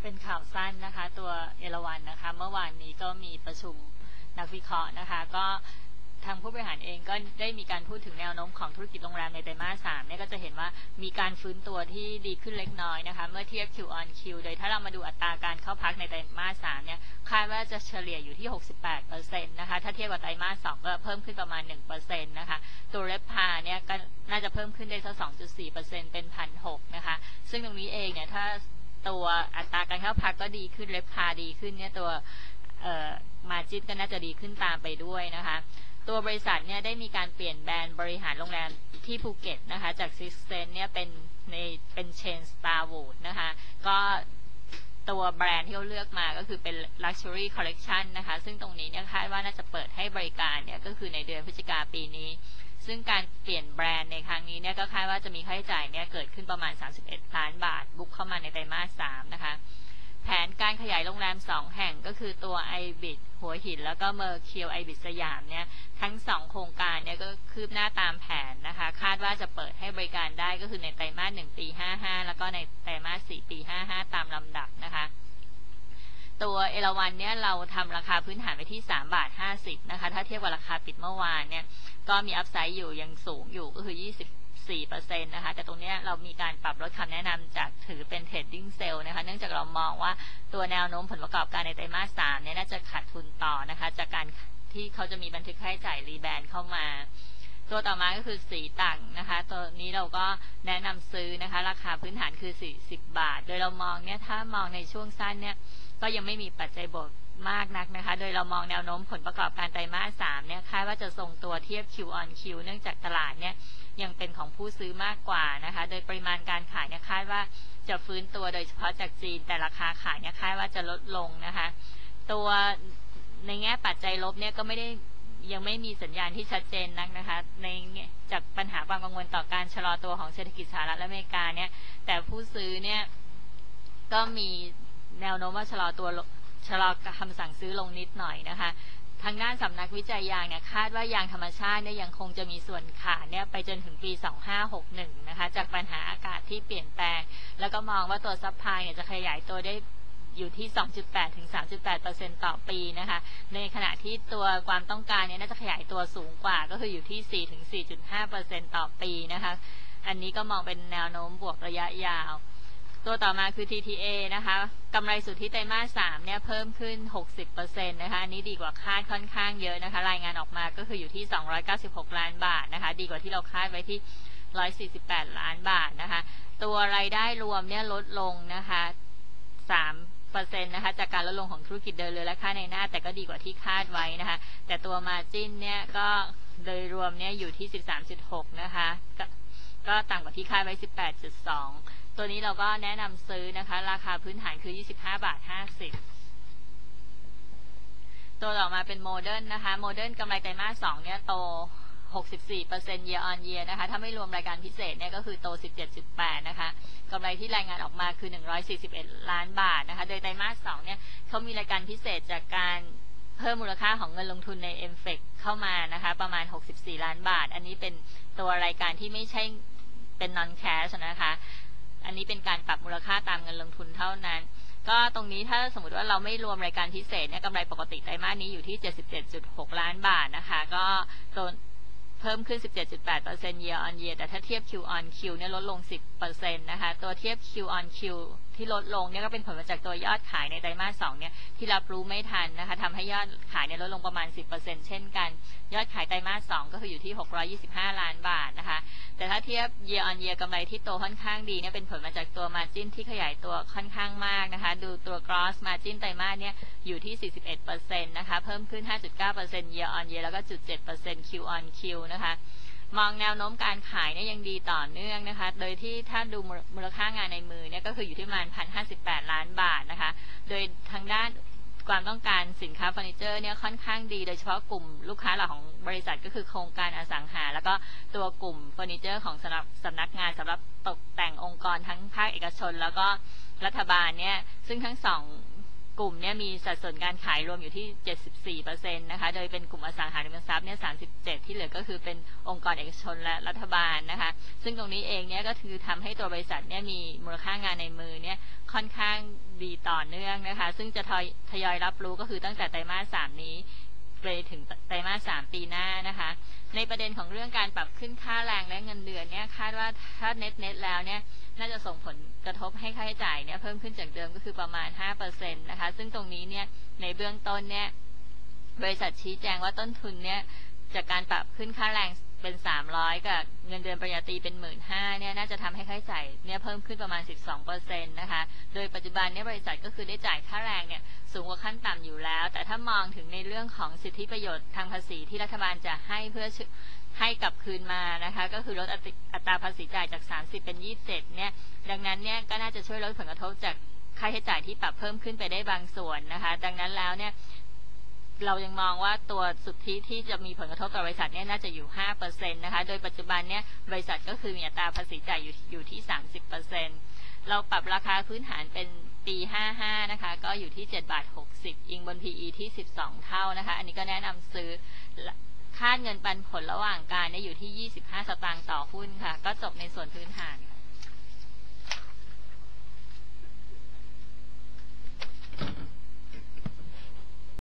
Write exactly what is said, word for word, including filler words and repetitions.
เป็นข่าวสั้นนะคะตัวเอราวัณนะคะเมื่อวานนี้ก็มีประชุมนักวิเคราะห์นะคะก็ทางผู้บริหารเองก็ได้มีการพูดถึงแนวโน้มของธุรกิจโรงแรมในไตรมาสสามเนี่ยก็จะเห็นว่ามีการฟื้นตัวที่ดีขึ้นเล็กน้อยนะคะเมื่อเทียบ Q on Q โดยถ้าเรามาดูอัตราการเข้าพักในไตรมาสสามเนี่ยคาดว่าจะเฉลี่ยอยู่ที่ หกสิบแปดเปอร์เซ็นต์ นะคะถ้าเทียบกับไตรมาสสองก็เพิ่มขึ้นประมาณ หนึ่งเปอร์เซ็นต์ นะคะตัวเรฟพาเนี่ยก็น่าจะเพิ่มขึ้นได้สัก สองจุดสี่เปอร์เซ็นต์ เป็น หนึ่งพันหกร้อย นะคะซึ่งตรงนี้เองเนี่ยถ้าตัวอัตราการเข้าพักก็ดีขึ้นเรฟพาดีขึ้นเนี่ยตัวเอ่อมาจิตก็น่าจะดีขึ้นตามไปด้วยนะคะตัวบริษัทเนี่ยได้มีการเปลี่ยนแบรนด์บริหารโรงแรมที่ภูเก็ตนะคะจาก Six Sense เนี่ยเป็นในเป็นเชน Starwood นะคะก็ตัวแบรนด์ที่เขาเลือกมาก็คือเป็น Luxury Collection นะคะซึ่งตรงนี้เนี่ยคาดว่าน่าจะเปิดให้บริการเนี่ยก็คือในเดือนพฤศจิกายนปีนี้ซึ่งการเปลี่ยนแบรนด์ในครั้งนี้เนี่ยก็คาดว่าจะมีค่าใช้จ่ายเนี่ยเกิดขึ้นประมาณสามสิบเอ็ดล้านบาทบุกเข้ามาในไตรมาสสามนะคะแผนการขยายโรงแรมสองแห่งก็คือตัว Ibis หัวหินแล้วก็ Mercure Ibis สยามเนี่ยทั้งสองโครงการเนี่ยก็คืบหน้าตามแผนนะคะคาดว่าจะเปิดให้บริการได้ก็คือในไตรมาสหนึ่งปีห้าสิบห้าแล้วก็ในไตรมาสสี่ปีห้าสิบห้าตามลำดับนะคะตัวเอราวัณเนี่ยเราทำราคาพื้นฐานไปที่สามบาทห้าสิบนะคะถ้าเทียบกับราคาปิดเมื่อวานเนี่ยก็มีอัพไซด์อยู่ยังสูงอยู่ก็คือยี่สิบสี่เปอร์เซ็นต์ นะคะแต่ตรงนี้เรามีการปรับลดคำแนะนำจากถือเป็นเทรดดิ้งเซลล์นะคะเนื่องจากเรามองว่าตัวแนวโน้มผลประกอบการในไตรมาสสามเนี่ยน่าจะขาดทุนต่อนะคะจากการที่เขาจะมีบันทึกค่าใช้จ่ายรีแบรนด์เข้ามาตัวต่อมาก็คือสีต่างนะคะตัวนี้เราก็แนะนำซื้อนะคะราคาพื้นฐานคือสี่สิบบาทโดยเรามองเนี่ยถ้ามองในช่วงสั้นเนี่ยก็ยังไม่มีปัจจัยบวกมากนักนะคะโดยเรามองแนวโน้มผลประกอบการไตรมาสสามเนี่ยคาดว่าจะทรงตัวเทียบ Q on Q เนื่องจากตลาดเนี่ยยังเป็นของผู้ซื้อมากกว่านะคะโดยปริมาณการขายเนี่ยคาดว่าจะฟื้นตัวโดยเฉพาะจากจีนแต่ราคาขายเนี่ยคาดว่าจะลดลงนะคะตัวในแง่ปัจจัยลบเนี่ยก็ไม่ได้ยังไม่มีสัญญาณที่ชัดเจนนักนะคะในจากปัญหาความกังวลต่อการชะลอตัวของเศรษฐกิจสหรัฐและอเมริกาเนี่ยแต่ผู้ซื้อเนี่ยก็มีแนวโน้มว่าชะลอตัวชะลอคำสั่งซื้อลงนิดหน่อยนะคะทางด้านสำนักวิจัยยางเนี่ยคาดว่ายางธรรมชาติเนี่ยยังคงจะมีส่วนขาดเนี่ยไปจนถึงปีสองพันห้าร้อยหกสิบเอ็ดนะคะจากปัญหาอากาศที่เปลี่ยนแปลงแล้วก็มองว่าตัวซัพพลายเนี่ยจะขยายตัวได้อยู่ที่ สองจุดแปด ถึง สามจุดแปดเปอร์เซ็นต์ ต่อปีนะคะในขณะที่ตัวความต้องการเนี่ยน่าจะขยายตัวสูงกว่าก็คืออยู่ที่ สี่ ถึง สี่จุดห้าเปอร์เซ็นต์ ต่อปีนะคะอันนี้ก็มองเป็นแนวโน้มบวกระยะยาวตัวต่อมาคือ ที ที เอ นะคะกำไรสุทธิไตรมาสสามเนี่ยเพิ่มขึ้น หกสิบเปอร์เซ็นต์ นะคะอันนี้ดีกว่าคาดค่อนข้างเยอะนะคะรายงานออกมาก็คืออยู่ที่สองร้อยเก้าสิบหกล้านบาทนะคะดีกว่าที่เราคาดไว้ที่หนึ่งร้อยสี่สิบแปดล้านบาทนะคะตัวรายได้รวมเนี่ยลดลงนะคะสามเปอร์เซ็นต์นะคะจากการลดลงของธุรกิจเดินเรือและค่าในหน้าแต่ก็ดีกว่าที่คาดไว้นะคะแต่ตัวมาร์จิ้นเนี่ยก็โดยรวมเนี่ยอยู่ที่ สิบสามจุดหก นะคะก็ก็ต่ำกว่าที่คาดไว้ สิบแปดจุดสองตัวนี้เราก็แนะนำซื้อนะคะราคาพื้นฐานคือยี่สิบห้าบาทห้าสิบตัวต่อมาเป็นโมเดิร์นนะคะโมเดิร์นกำไรไตรมาสสองเนี่ยโต หกสิบสี่เปอร์เซ็นต์ year on year นะคะถ้าไม่รวมรายการพิเศษเนี่ยก็คือโต สิบเจ็ดจุดแปด นะคะกำไรที่รายงานออกมาคือหนึ่งร้อยสี่สิบเอ็ดล้านบาทนะคะโดยไตรมาสสองเนี่ยเขามีรายการพิเศษจากการเพิ่มมูลค่าของเงินลงทุนใน เอ็ม เอฟ อี ซี เข้ามานะคะประมาณหกสิบสี่ล้านบาทอันนี้เป็นตัวรายการที่ไม่ใช่เป็น non cash นะคะอันนี้เป็นการปรับมูลค่าตามเงินลงทุนเท่านั้นก็ตรงนี้ถ้าสมมติว่าเราไม่รวมรายการพิเศษเนี่ยกำไรปกติไตรมาสนี้อยู่ที่ เจ็ดสิบเจ็ดจุดหกล้านบาทนะคะก็ตัวเพิ่มขึ้น สิบเจ็ดจุดแปดเปอร์เซ็นต์ year on year แต่ถ้าเทียบ Q on Q เนี่ยลดลง สิบเปอร์เซ็นต์ นะคะตัวเทียบ Q on Q ที่ลดลงเนี่ยก็เป็นผลมาจากตัวยอดขายในไตรมาสสองเนี่ยที่รับรู้ไม่ทันนะคะทำให้ยอดขายเนี่ยลดลงประมาณ สิบเปอร์เซ็นต์ เช่นกันยอดขายไตรมาสสองก็คืออยู่ที่หกร้อยยี่สิบห้าล้านบาทนะคะแต่ถ้าเทียบ year on year กำไรที่โตค่อนข้างดีเนี่ยเป็นผลมาจากตัว margin ที่ขยายตัวค่อนข้างมากนะคะดูตัว gross margin ไตรมาสเนี่ยอยู่ที่ สี่สิบเอ็ดเปอร์เซ็นต์ นะคะเพิ่มขึ้น ห้าจุดเก้าเปอร์เซ็นต์ year on year แล้วก็ ศูนย์จุดเจ็ดเปอร์เซ็นต์ Q on Q นะคะมองแนวโน้มการขายเนี่ยยังดีต่อเนื่องนะคะโดยที่ถ้าดูมูลค่างานในมือเนี่ยก็คืออยู่ที่ประมาณ หนึ่งพันห้าสิบแปดล้านบาทนะคะโดยทางด้านความต้องการสินค้าเฟอร์นิเจอร์เนี่ยค่อนข้างดีโดยเฉพาะกลุ่มลูกค้าหลักของบริษัทก็คือโครงการอสังหาแล้วก็ตัวกลุ่มเฟอร์นิเจอร์ของสำหรับสำนักงานสำหรับตกแต่งองค์กรทั้งภาคเอกชนแล้วก็รัฐบาลเนี่ยซึ่งทั้งสองกลุ่มเนี่ยมีสัดส่วนการขายรวมอยู่ที่ เจ็ดสิบสี่เปอร์เซ็นต์ นะคะโดยเป็นกลุ่มอสังหาริมทรัพย์เนี่ยสามสิบเจ็ดที่เหลือก็คือเป็นองค์กรเอกชนและรัฐบาลนะคะซึ่งตรงนี้เองเนี่ยก็คือทำให้ตัวบริษัทเนี่ยมีมูลค่างานในมือเนี่ยค่อนข้างดีต่อเนื่องนะคะซึ่งจะทยอยรับรู้ก็คือตั้งแต่ไตรมาสสามนี้ไปถึงไตรมาสสามปีหน้านะคะในประเด็นของเรื่องการปรับขึ้นค่าแรงและเงินเดือนเนี่ยคาดว่าถ้าเน็ตเน็ตแล้วเนี่ยน่าจะส่งผลกระทบให้ค่าใช้จ่ายเนี่ยเพิ่มขึ้นจากเดิมก็คือประมาณ ห้าเปอร์เซ็นต์ นะคะซึ่งตรงนี้เนี่ยในเบื้องต้นเนี่ยบริษัทชี้แจงว่าต้นทุนเนี่ยจากการปรับขึ้นค่าแรงเป็นสามร้อยกับเงินเดือนปริญญาตรีเป็น หนึ่งหมื่นห้าพัน เนี่ยน่าจะทำให้ค่าใช้จ่ายเนี่ยเพิ่มขึ้นประมาณ สิบสองเปอร์เซ็นต์ นะคะโดยปัจจุบันเนี่ยบริษัทก็คือได้จ่ายค่าแรงเนี่ยสูงกว่าขั้นต่ำอยู่แล้วแต่ถ้ามองถึงในเรื่องของสิทธิประโยชน์ทางภาษีที่รัฐบาลจะให้เพื่อให้กลับคืนมานะคะก็คือลดอัตราภาษีจ่ายจากสามสิบเป็นยี่สิบเจ็ดเนี่ยดังนั้นเนี่ยก็น่าจะช่วยลดผลกระทบจากค่าใช้จ่ายที่ปรับเพิ่มขึ้นไปได้บางส่วนนะคะดังนั้นแล้วเนี่ยเรายังมองว่าตัวสุทธิที่จะมีผลกระทบต่อบริษัทเนี่ยน่าจะอยู่ ห้าเปอร์เซ็นต์ นะคะโดยปัจจุบันเนี่ยบริษัทก็คือมีอัตราภาษีจ่ายอยู่อยู่ที่ สามสิบเปอร์เซ็นต์ เราปรับราคาพื้นฐานเป็นปีห้าสิบห้านะคะก็อยู่ที่เจ็ดบาทหกสิบอิงบน พี อี ที่สิบสองเท่านะคะอันนี้ก็แนะนำซื้อคาดเงินปันผลระหว่างการเนี่ยอยู่ที่ยี่สิบห้าสตางค์ต่อหุ้นค่ะก็จบในส่วนพื้นฐานค่ะ